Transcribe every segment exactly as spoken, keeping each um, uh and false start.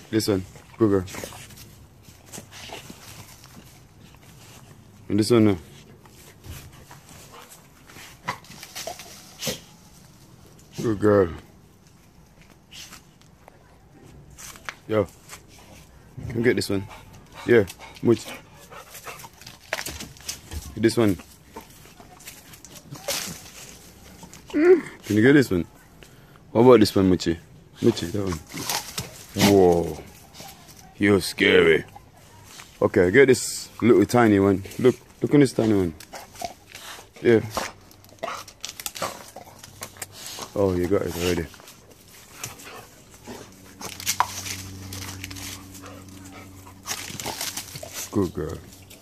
This one. Good girl. And this one now. Good girl. Yo. Come get this one. Yeah. Much. This one. Can you get this one? What about this one, Muchi? Muchi, that one. Whoa. You're scary. Okay, get this little tiny one. Look, look on this tiny one. Yeah. Oh, you got it already. Good girl.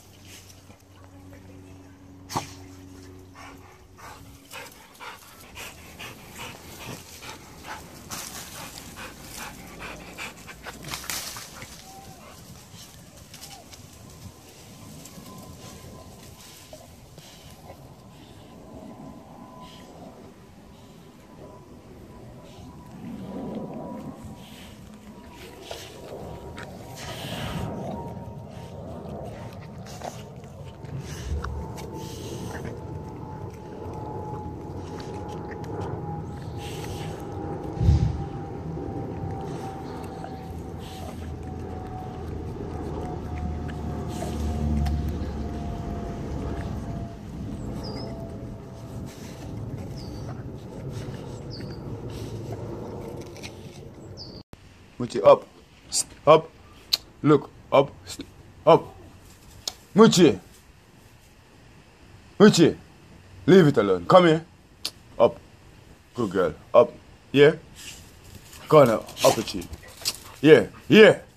Muchi, up, up, look, up, up. Muchi, Muchi, leave it alone. Come here, up, good girl, up, yeah. Go on now, up a cheek, yeah, yeah.